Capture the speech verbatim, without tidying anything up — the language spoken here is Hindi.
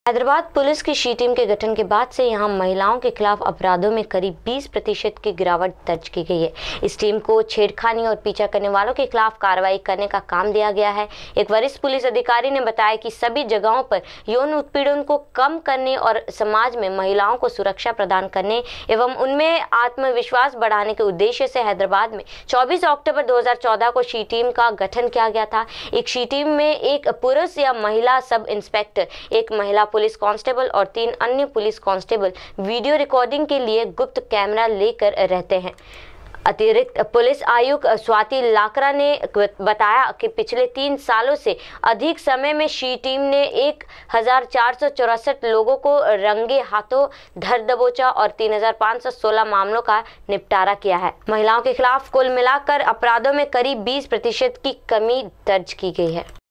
हैदराबाद पुलिस की शी टीम के गठन के बाद से यहां महिलाओं के खिलाफ अपराधों में करीब बीस प्रतिशत की गिरावट दर्ज की गई है। इस टीम को छेड़खानी और पीछा करने वालों के खिलाफ कार्रवाई करने का काम दिया गया है। एक वरिष्ठ पुलिस अधिकारी ने बताया कि सभी जगहों पर यौन उत्पीड़न को कम करने और समाज में महिलाओं को सुरक्षा प्रदान करने एवं उनमें आत्मविश्वास बढ़ाने के उद्देश्य से हैदराबाद में चौबीस अक्टूबर दो हज़ार चौदह को शी टीम का गठन किया गया था। एक शी टीम में एक पुरुष या महिला सब इंस्पेक्टर, एक महिला पुलिस कांस्टेबल और तीन अन्य पुलिस कांस्टेबल वीडियो रिकॉर्डिंग के लिए गुप्त कैमरा लेकर रहते हैं। अतिरिक्त पुलिस आयुक्त स्वाति लाकरा ने बताया कि पिछले तीन सालों से अधिक समय में शी टीम ने एक हजार चार सौ चौरासठ लोगों को रंगे हाथों धर दबोचा और तीन हजार पाँच सौ सोलह मामलों का निपटारा किया है। महिलाओं के खिलाफ कुल मिलाकर अपराधों में करीब बीस प्रतिशत की कमी दर्ज की गई है।